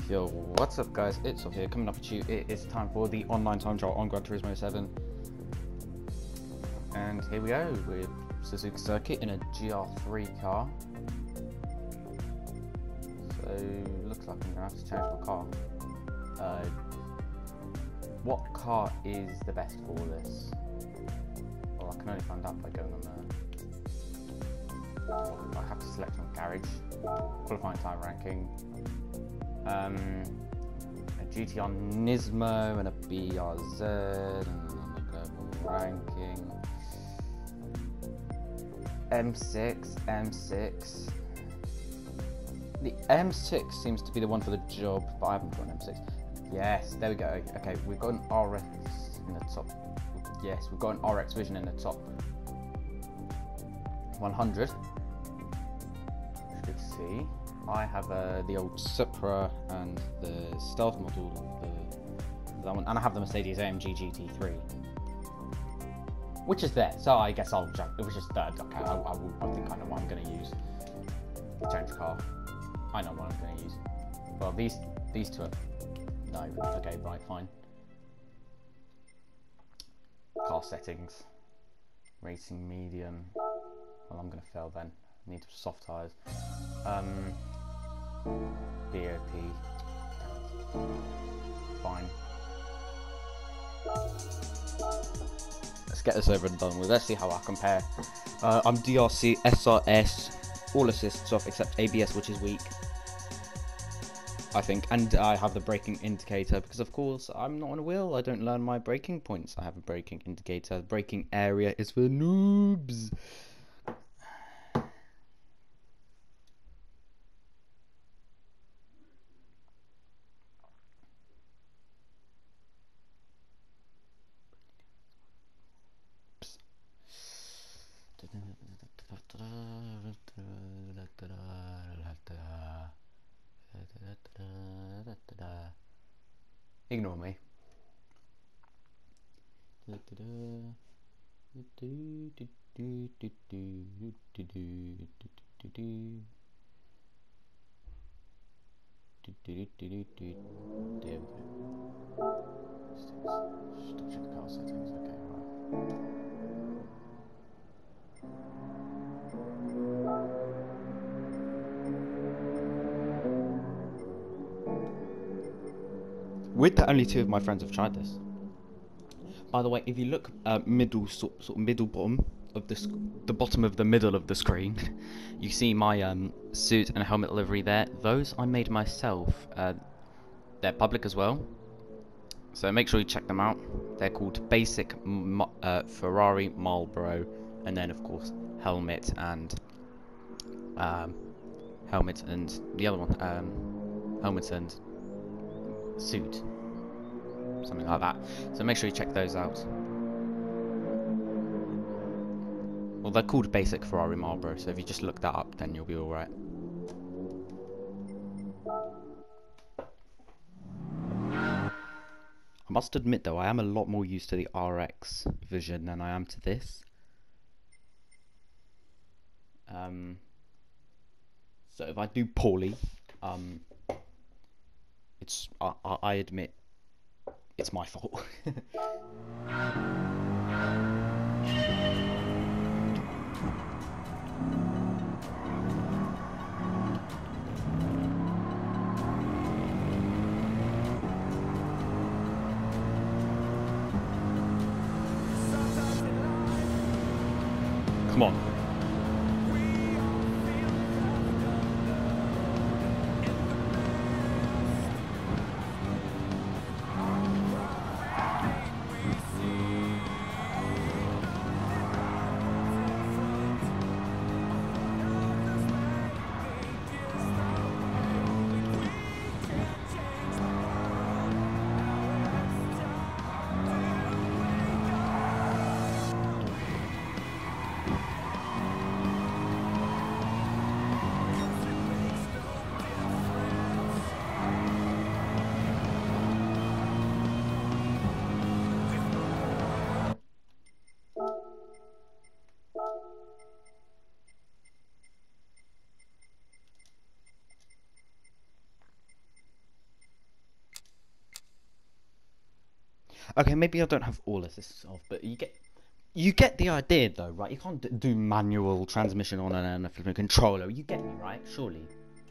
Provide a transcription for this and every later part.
Yo, what's up guys, it's Soffi here, coming up at you. It is time for the online time trial on Gr.3 7. And here we go, with Suzuka circuit in a Gr.3 car. So, looks like I'm going to have to change my car. What car is the best for this? Well, I can only find out by going on there. I have to select on garage, qualifying time ranking. A GTR Nismo and a BRZ and the global ranking. M6. The M6 seems to be the one for the job, but I haven't got an M6. Yes, there we go. Okay, we've got an RX in the top. Yes, we've got an RX Vision in the top 100. Which is good to see. I have the old Supra and the Stealth model, that one, and I have the Mercedes AMG GT3, which is there. So I guess I'll jump. It was just third. Okay, I think I know what I'm going to use. Change car. I know what I'm going to use. Well, these two are no. Okay, right, fine. Car settings. Racing medium. Well, I'm going to fail then. Need soft tyres. BOP. Fine. Let's get this over and done with. Let's see how I compare. I'm DRC, SRS, all assists off except ABS, which is weak, I think. And I have the braking indicator because, of course, I'm not on a wheel. I don't learn my braking points. I have a braking indicator. The braking area is for noobs. Ignore me. Stop checking car settings. Okay, right. Weird that only 2 of my friends have tried this. By the way, if you look middle, sort of middle bottom of the bottom of the middle of the screen, you see my suit and helmet livery there. Those I made myself. They're public as well, so make sure you check them out. They're called Basic Ferrari Marlboro, and then of course helmet and the other one, helmet and suit, something like that. So make sure you check those out. Well, they're called Basic Ferrari Marlboro, so if you just look that up, then you'll be all right. I must admit, though, I am a lot more used to the RX Vision than I am to this. So if I do poorly, I admit it's my fault. Come on. Okay, maybe I don't have all assists off, but you get the idea though, right? You can't do manual transmission on a flipping controller. You get me, right? Surely.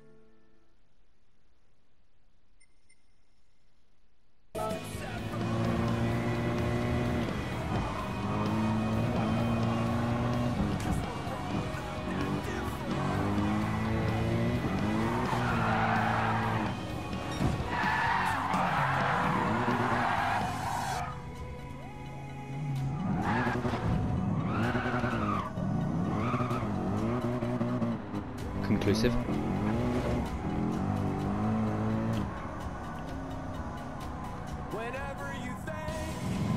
Conclusive. Whenever you think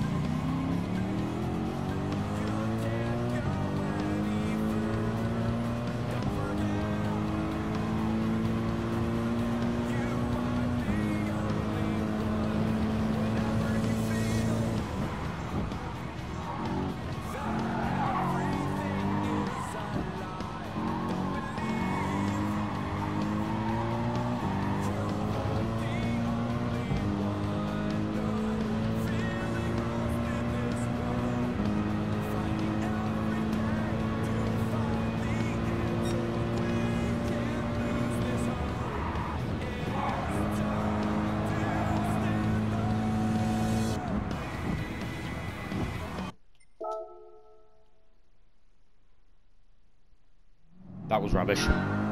That was rubbish.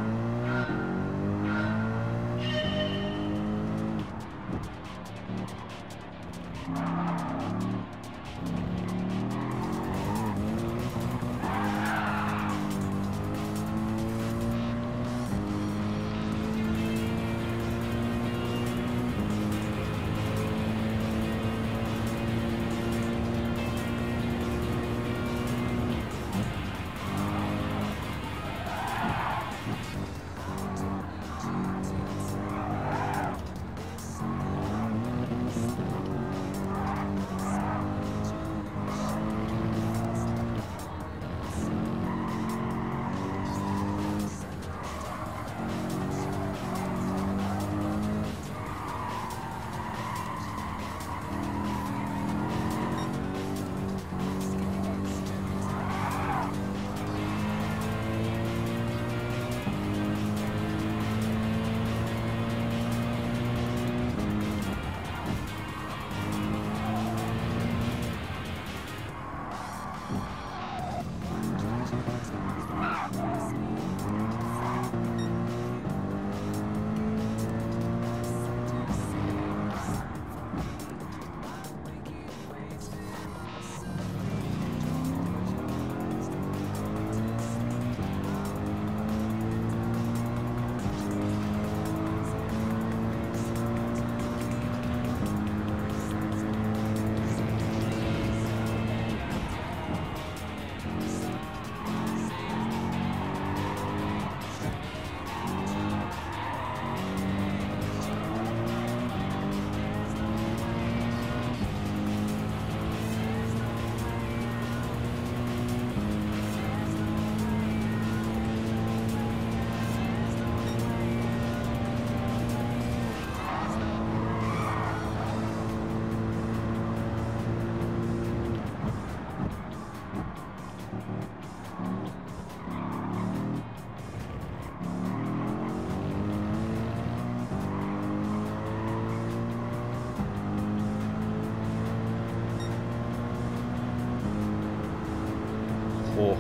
Poor.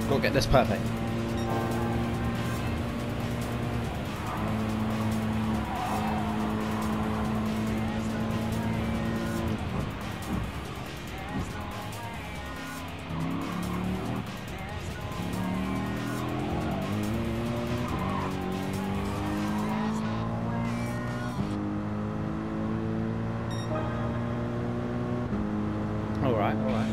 Gotta get this perfect. Alright, alright.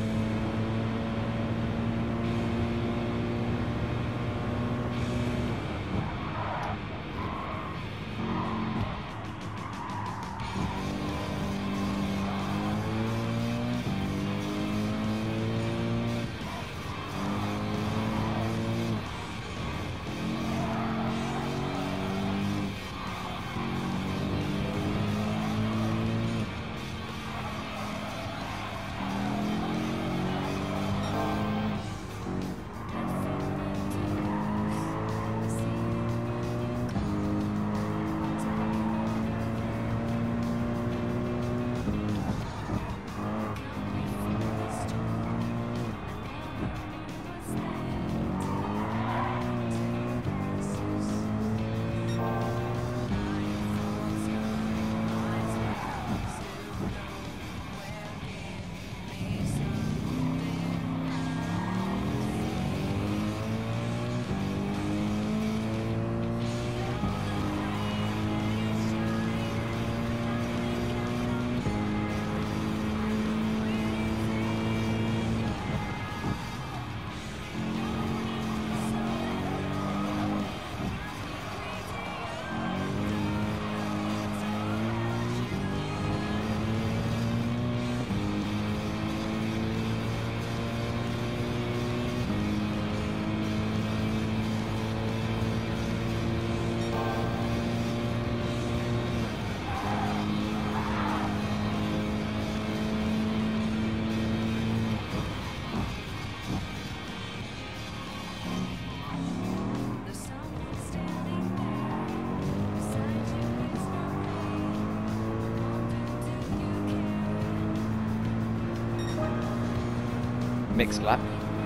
Mixed lap.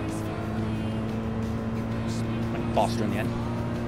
Went faster in the end.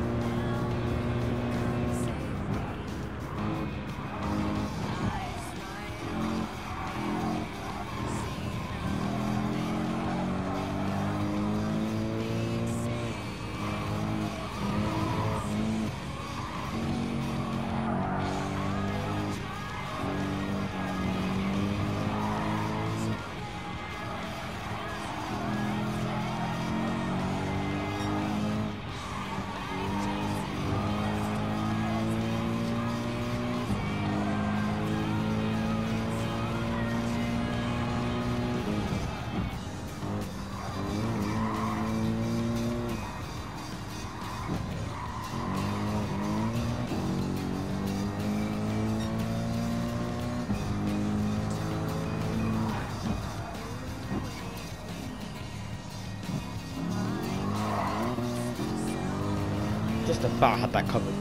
Just about had that covered.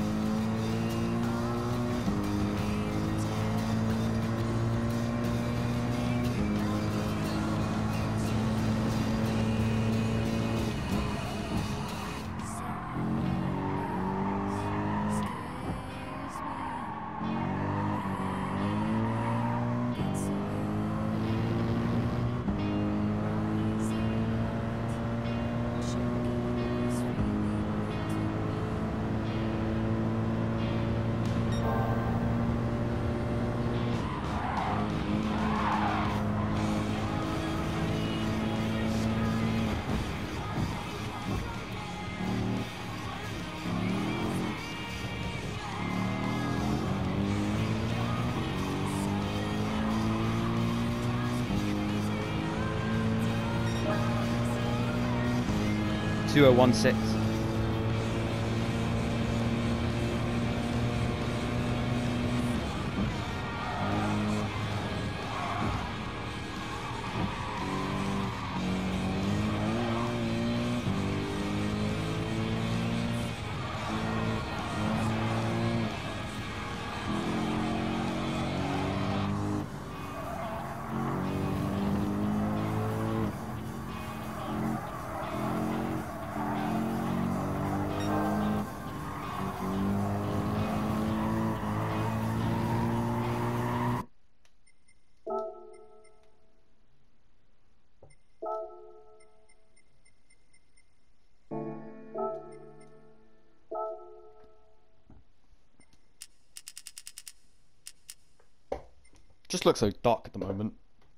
.2016. Just looks so dark at the moment.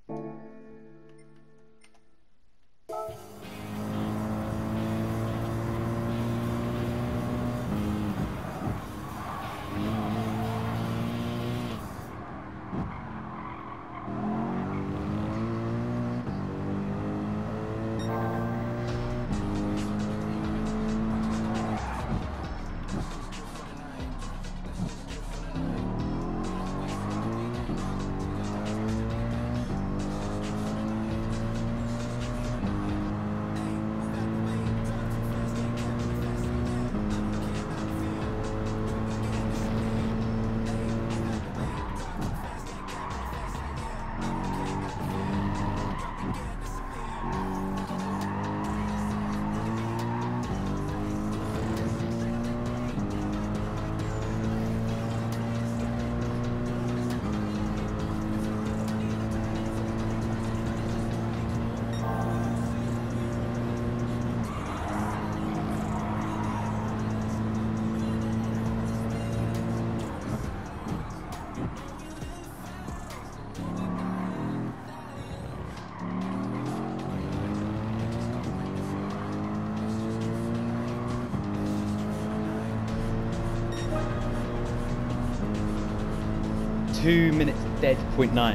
Two minutes dead, 0.9.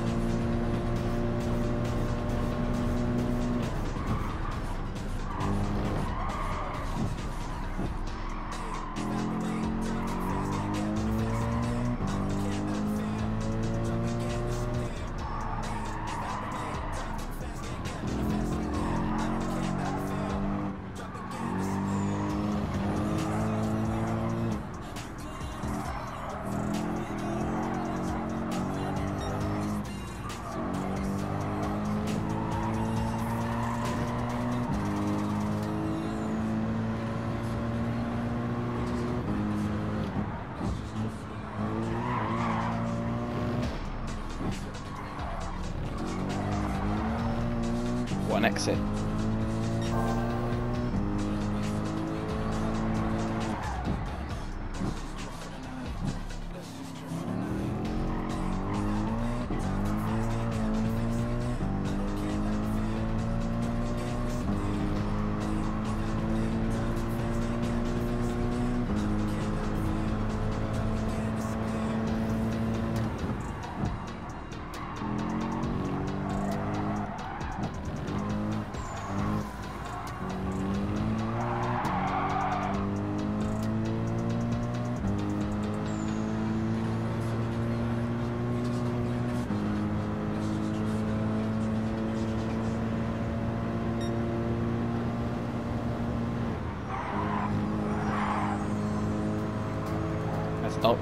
What an exit. Oh.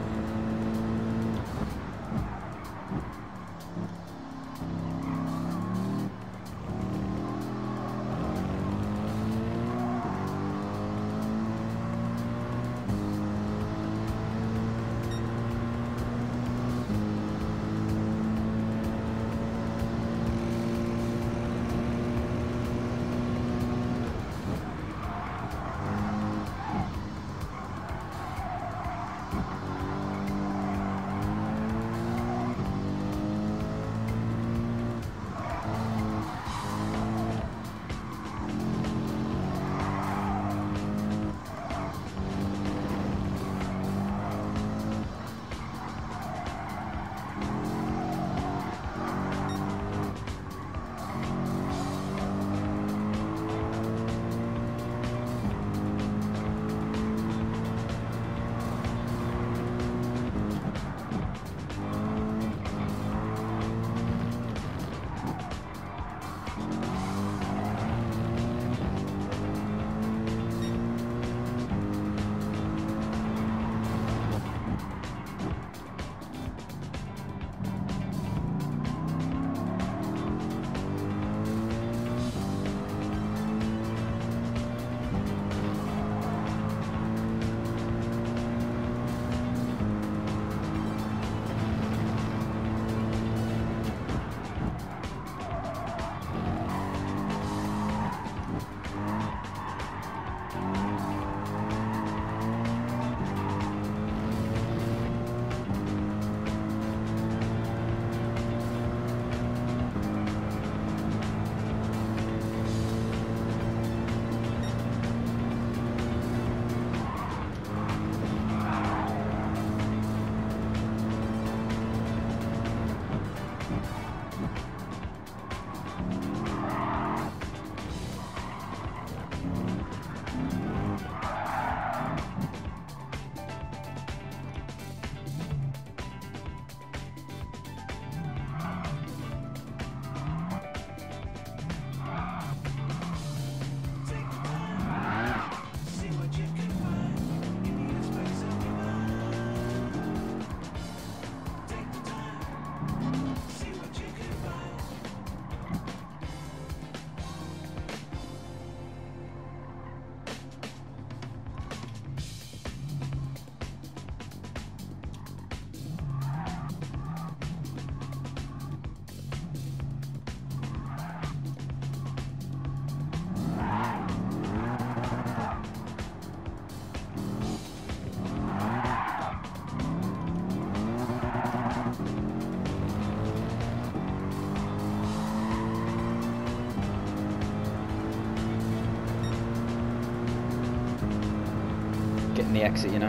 hitting the exit, you know.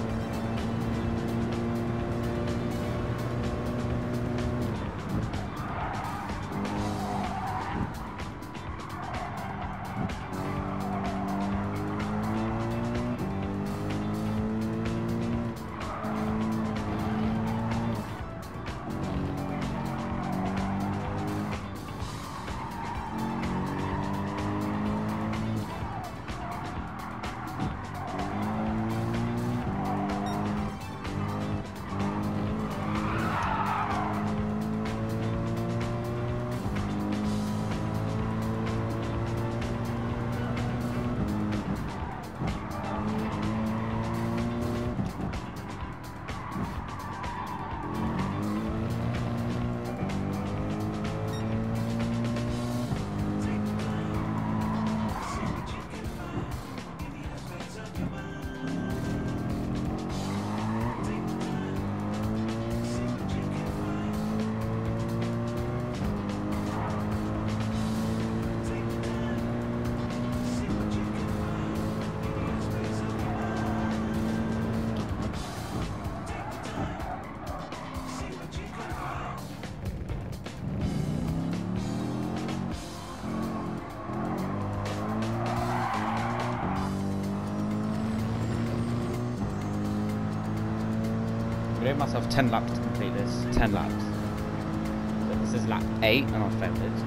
I gave myself 10 laps to complete this. 10 laps. So this is lap 8 and I failed it.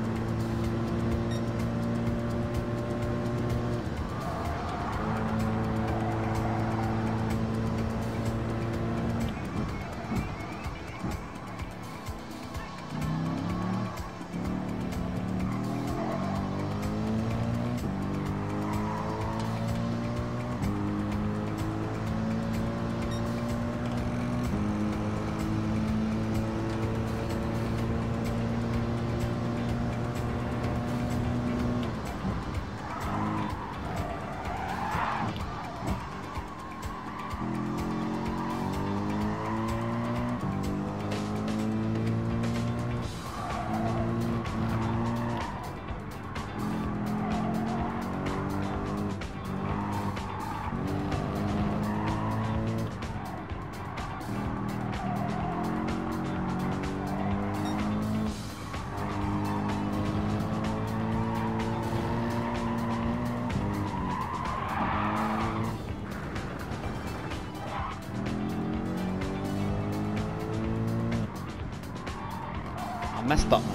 Messed up, man.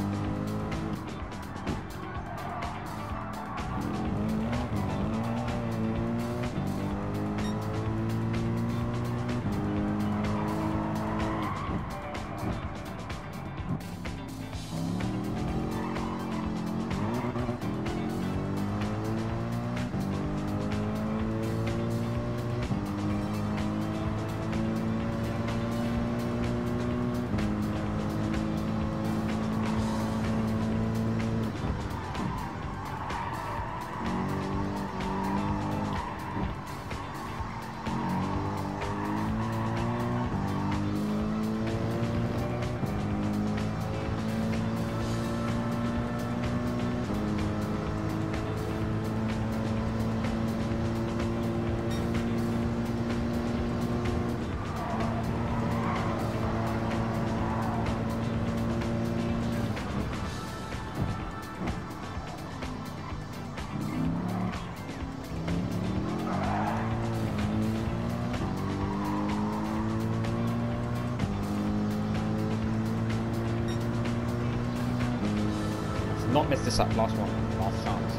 Not miss this up, last one, last chance.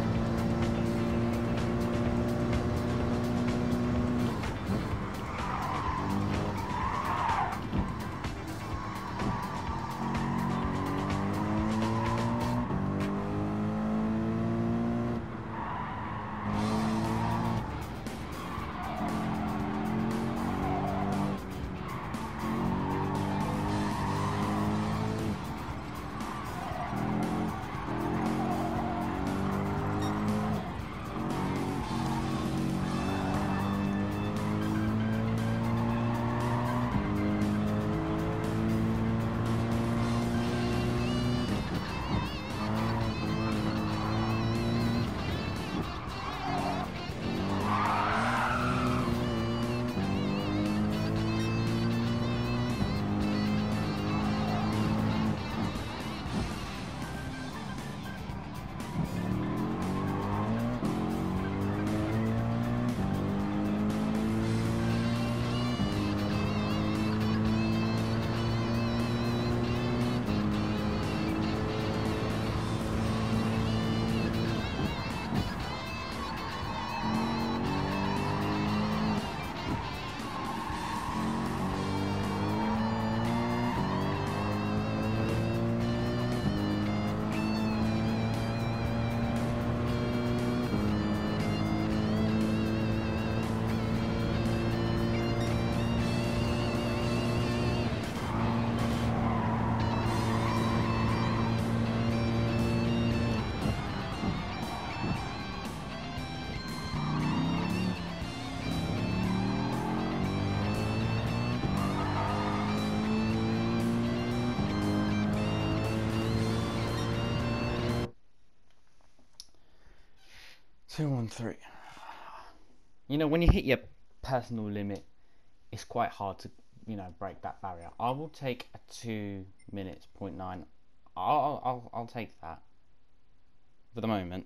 213. You know, when you hit your personal limit, it's quite hard to, you know, break that barrier. I will take a 2 minutes, 0.9. I'll take that for the moment.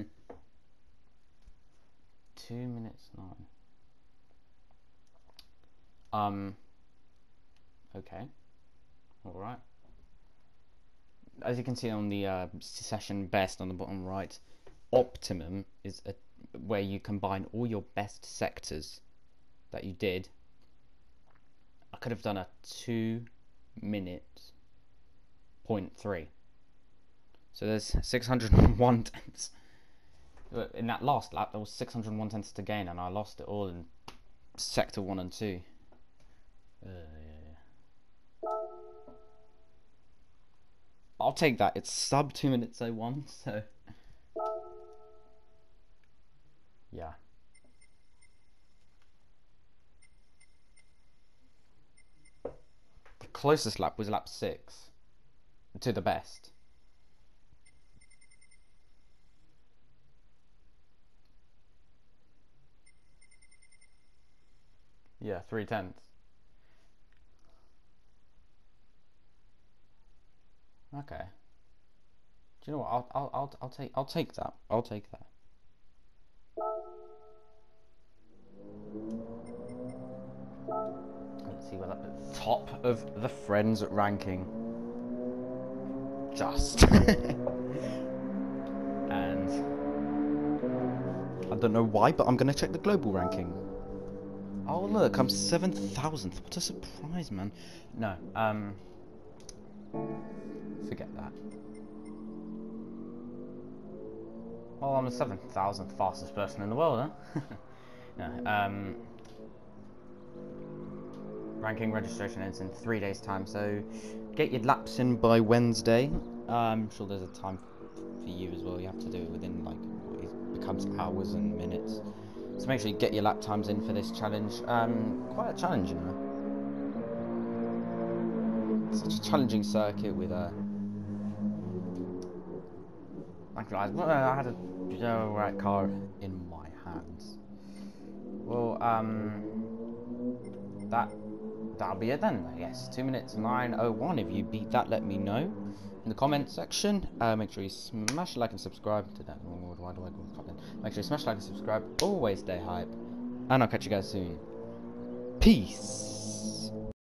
2 minutes 9. Okay. Alright. As you can see on the session best on the bottom right, optimum is where you combine all your best sectors that you did. I could have done a 2 minutes 0.3. So there's 601 tenths. In that last lap, there was 601 tenths to gain, and I lost it all in sector 1 and 2. I'll take that. It's sub 2 minutes 01, so yeah. The closest lap was lap 6 to the best. Yeah, 3 tenths. Okay. Do you know what? I'll take that. I'll take that. Let's see where that is. Top of the friends ranking. Just. And I don't know why, but I'm gonna check the global ranking. Oh look, I'm 7,000th. What a surprise, man. No, forget that. Well, I'm the 7,000th fastest person in the world, huh? No, ranking registration ends in 3 days' time, so get your laps in by Wednesday. I'm sure there's a time for you as well. You have to do it within, like, it becomes hours and minutes. So make sure you get your lap times in for this challenge. Quite a challenge, you know. Such a challenging circuit with a. I had a right car in my hands. Well, that'll be it then, I guess. 2 minutes 9:01. If you beat that, let me know in the comment section. Make sure you smash like and subscribe to that. Why do I go fucking? Make sure you smash like and subscribe. Always stay hype, and I'll catch you guys soon. Peace.